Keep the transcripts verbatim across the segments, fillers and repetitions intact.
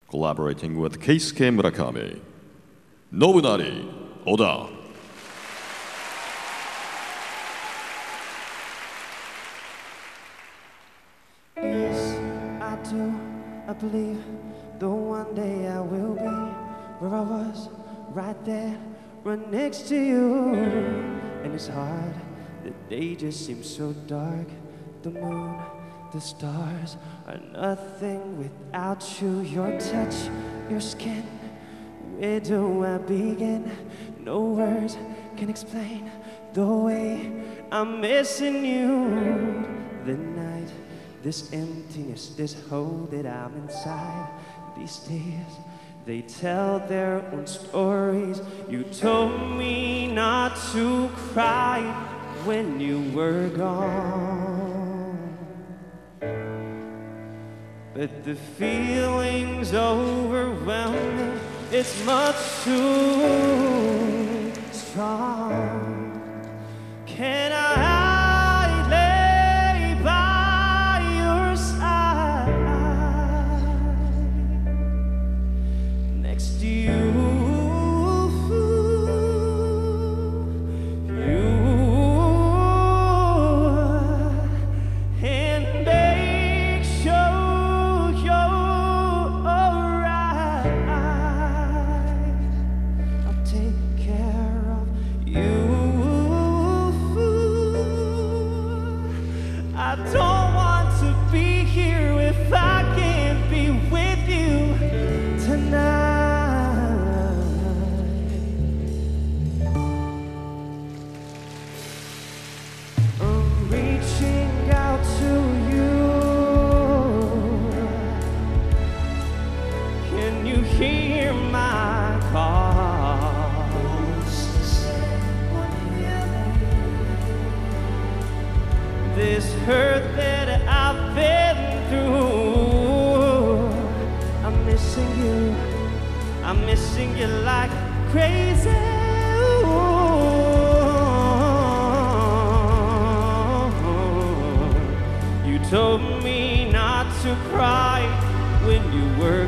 collaborating with Keisuke Murakami, Nobunari Oda. Yes, I do. I believe the one day I will be where I was, right there, right next to you. And it's hard, the day just seems so dark. The moon, the stars are nothing without you. Your touch, your skin, where do I begin? No words can explain the way I'm missing you. The night, this emptiness, this hole that I'm inside, these tears, they tell their own stories. You told me not to cry when you were gone, but the feeling's overwhelming. It's much too strong. Can I lay by your side next to you? This hurt that I've been through, I'm missing you, I'm missing you like crazy. You told me not to cry when you were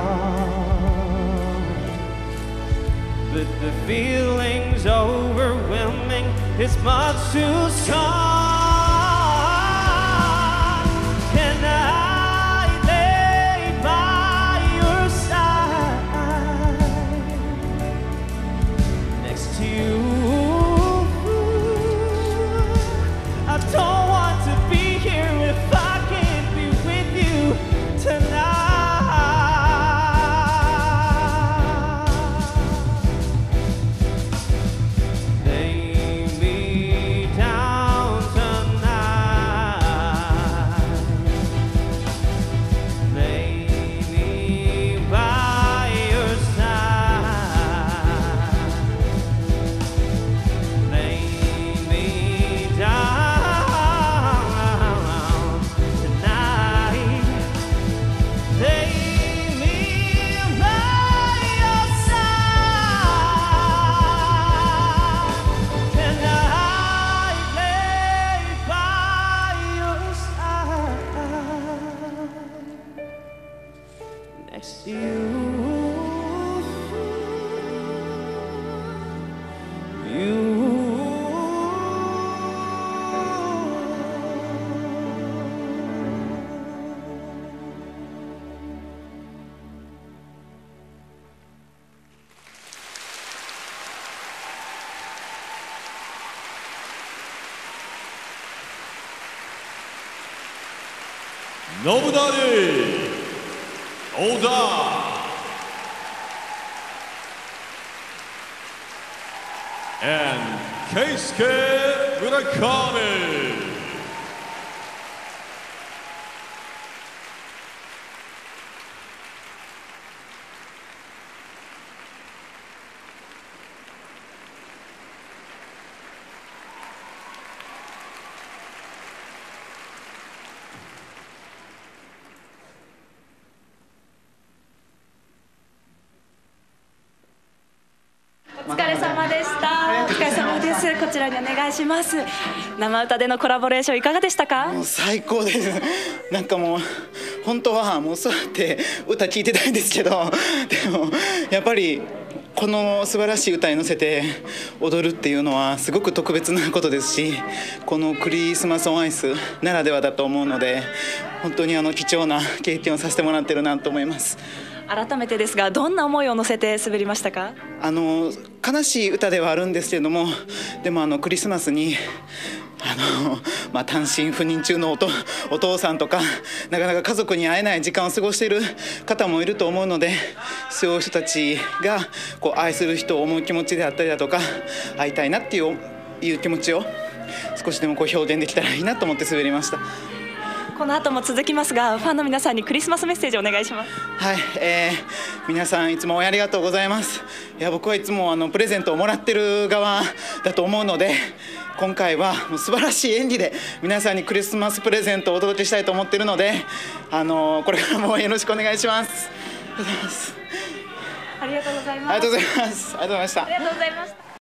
gone, but the feeling's overwhelming, it's much too strong. Next to you, you. Nobunari Oda. And Keisuke Murakami. お疲れ様でした。お疲れ様です。こちらにお願いします。生歌でのコラボレーションいかがでしたか？ もう最高です。なんかもう本当はもう座って歌聴いてたいんですけど、でもやっぱりこの素晴らしい歌に乗せて踊るっていうのはすごく特別なことですし、このクリスマスオンアイスならではだと思うので、本当にあの貴重な経験をさせてもらってるなと思います。 改めてですが、どんな思いを乗せて滑りましたか？ あの悲しい歌ではあるんですけれども、でもあのクリスマスにあの、まあ、単身赴任中の お, とお父さんとか、なかなか家族に会えない時間を過ごしている方もいると思うので、そういう人たちがこう愛する人を思う気持ちであったりだとか、会いたいなっていういう気持ちを少しでもこう表現できたらいいなと思って滑りました。 この後も続きますが、ファンの皆さんにクリスマスメッセージをお願いします。 はい、えー、皆さんいつもありがとうございます。いや僕はいつもあのプレゼントをもらってる側だと思うので、今回はもう素晴らしい演技で皆さんにクリスマスプレゼントをお届けしたいと思っているので、あのこれからもよろしくお願いします。 ありがとうございます。 ありがとうございます。ありがとうございました。 ありがとうございました。